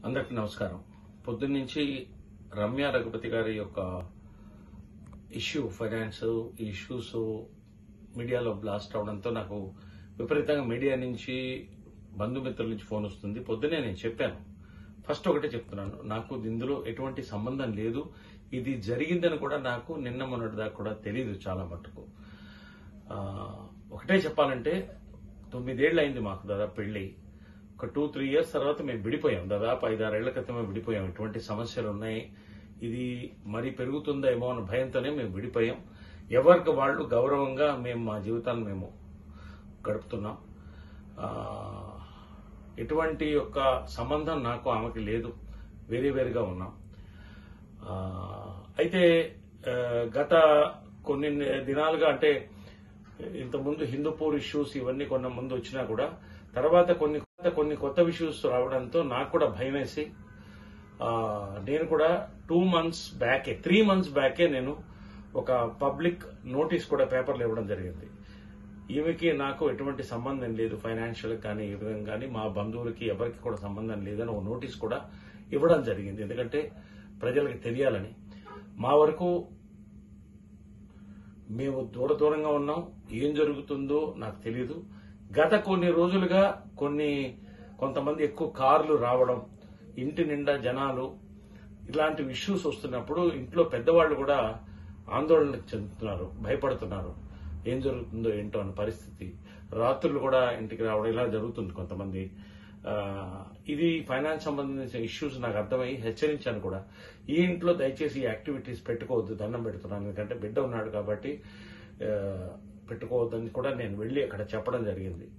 అందరికీ నమస్కారం. పొద్దున్నుంచి రమ్య రఘుపతి గారి యొక్క ఇష్యూ ఫైనాన్స్ ఇష్యూస్ మీడియాలో బ్లాస్ట్ అవడంతో నాకు విపరీతంగా మీడియా నుంచి బంధుమిత్రుల నుంచి ఫోన్ వస్తుంది. పొద్దునే నేను చెప్పాను, ఫస్ట్ ఒకటే చెప్తున్నాను, నాకు ఇందులో ఎటువంటి సంబంధం లేదు, ఇది జరిగిందని కూడా నాకు నిన్న మొన్నటి దాకా కూడా తెలియదు. చాలా మటుకు ఒకటే చెప్పాలంటే 9 ఏళ్ళు అయింది మాకు దాదాపు పెళ్లి. ఒక 2-3 ఇయర్స్ తర్వాత మేము విడిపోయాం. దాదాపు 5-6 ఏళ్ల క్రితమే విడిపోయాం. ఇటువంటి సమస్యలు ఉన్నాయి, ఇది మరీ పెరుగుతుందా ఏమో అన్న భయంతోనే మేము విడిపోయాం. ఎవరికి వాళ్ళు గౌరవంగా మేము మా జీవితాన్ని మేము గడుపుతున్నాం. ఎటువంటి యొక్క సంబంధం నాకు ఆమెకి లేదు, వేరుగా ఉన్నాం. అయితే గత కొన్ని దినాలుగా, అంటే ఇంతకుముందు హిందూపూర్ ఇష్యూస్ ఇవన్నీ కొన్న ముందు వచ్చినా కూడా తర్వాత కొన్ని కొత్త ఇష్యూస్ రావడంతో నాకు కూడా భయం వేసి నేను కూడా 3 months బ్యాకే నేను ఒక పబ్లిక్ నోటీస్ కూడా పేపర్లు ఇవ్వడం జరిగింది. ఈమెకి నాకు ఎటువంటి సంబంధం లేదు, ఫైనాన్షియల్ కానీ ఈ విధంగా కానీ మా బంధువులకి ఎవరికి కూడా సంబంధం లేదని ఒక నోటీస్ కూడా ఇవ్వడం జరిగింది. ఎందుకంటే ప్రజలకు తెలియాలని. మా వరకు మేము దూరంగా ఉన్నాం, ఏం జరుగుతుందో నాకు తెలియదు. గత కొన్ని రోజులుగా కొంతమంది ఎక్కువ కార్లు రావడం, ఇంటి నిండా జనాలు, ఇలాంటి ఇష్యూస్ వస్తున్నప్పుడు ఇంట్లో పెద్దవాళ్లు కూడా ఆందోళనకు చెందుతున్నారు, భయపడుతున్నారు. ఏం జరుగుతుందో ఏంటో అన్న పరిస్థితి. రాత్రులు కూడా ఇంటికి రావడం ఇలా జరుగుతుంది కొంతమంది. ఇది ఫైనాన్స్ సంబంధించిన ఇష్యూస్ నాకు అర్థమై హెచ్చరించాను కూడా. ఈ ఇంట్లో దయచేసి ఈ యాక్టివిటీస్ పెట్టుకోవద్దు, దండం పెడుతున్నాను, ఎందుకంటే బిడ్డ ఉన్నాడు కాబట్టి పెట్టుకోవద్దని కూడా నేను వెళ్లి అక్కడ చెప్పడం జరిగింది.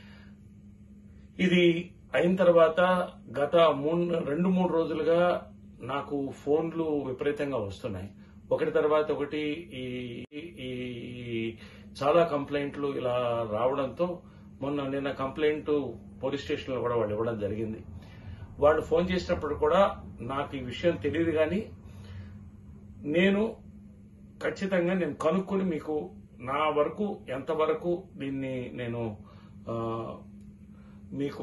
ఇది అయిన తర్వాత గత 2-3 రోజులుగా నాకు ఫోన్లు విపరీతంగా వస్తున్నాయి. ఒకటి తర్వాత ఒకటి ఈ చాలా కంప్లైంట్లు ఇలా రావడంతో నిన్న కంప్లైంట్ పోలీస్ స్టేషన్ లో కూడా వాళ్ళు ఇవ్వడం జరిగింది. వాళ్ళు ఫోన్ చేసినప్పుడు కూడా నాకు ఈ విషయం తెలియదు, కానీ నేను ఖచ్చితంగా కనుక్కొని మీకు నా వరకు ఎంతవరకు దీన్ని నేను మీకు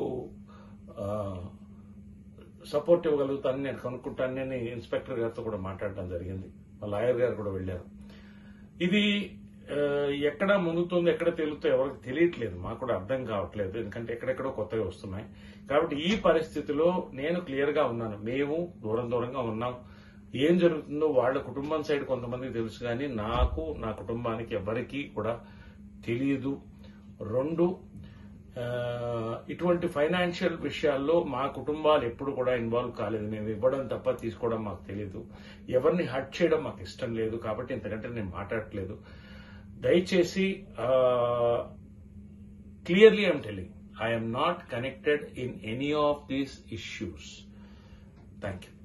సపోర్ట్ ఇవ్వగలుగుతానని నేను కనుక్కుంటానని ఇన్స్పెక్టర్ గారితో కూడా మాట్లాడడం జరిగింది. మా లాయర్ గారు కూడా వెళ్లారు. ఇది ఎక్కడ మునుగుతుందో ఎక్కడ తేలుతో ఎవరికి తెలియట్లేదు, మాకు కూడా అర్థం కావట్లేదు, ఎందుకంటే ఎక్కడెక్కడో కొత్తగా వస్తున్నాయి. కాబట్టి ఈ పరిస్థితిలో నేను క్లియర్ గా ఉన్నాను, మేము దూరంగా ఉన్నాం. ఏం జరుగుతుందో వాళ్ళ కుటుంబం సైడ్ కొంతమందికి తెలుసు, కానీ నాకు నా కుటుంబానికి ఎవరికీ కూడా తెలియదు. 2, ఇటువంటి ఫైనాన్షియల్ విషయాల్లో మా కుటుంబాలు ఎప్పుడు కూడా ఇన్వాల్వ్ కాలేదు. మేము ఇవ్వడం తప్ప తీసుకోవడం మాకు తెలియదు. ఎవరిని హర్ట్ చేయడం మాకు ఇష్టం లేదు, కాబట్టి ఇంతకంటే నేను మాట్లాడట్లేదు. దయచేసి clearly I'm telling, I'm not connected in any of these issues. Thank you.